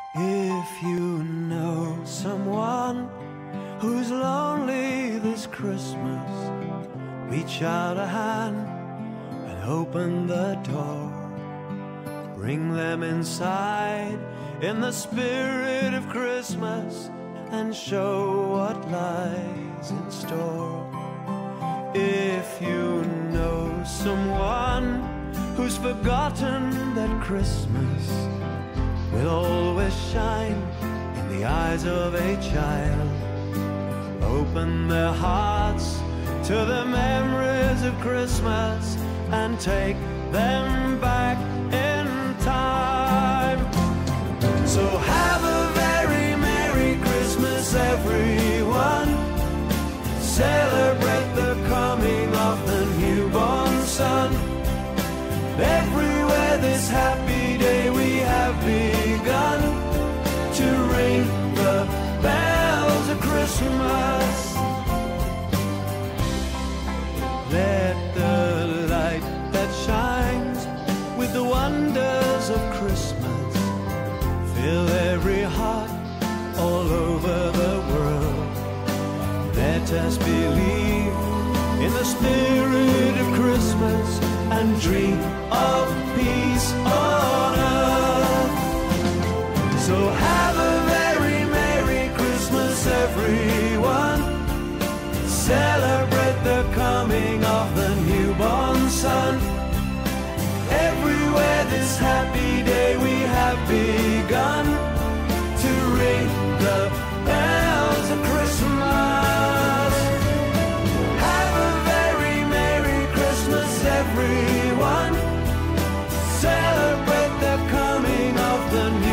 If you know someone who's lonely this Christmas, reach out a hand and open the door. Bring them inside in the spirit of Christmas and show what lies in store. If you know someone who's forgotten that Christmas will always shine in the eyes of a child, open their hearts to the memories of Christmas and take them back in time. So have a very Merry Christmas, everyone. Celebrate the coming of the newborn Son. Everywhere this happy day we have begun to ring the bells of Christmas. Let the light that shines with the wonders of Christmas fill every heart all over the world. Let us believe in the spirit of Christmas and dream of peace on earth. So have a very Merry Christmas, everyone. Celebrate the coming of the newborn Son. Everywhere this happy day we have begun to ring the bells of Christmas. Have a very Merry Christmas, everyone. Celebrate the coming of the new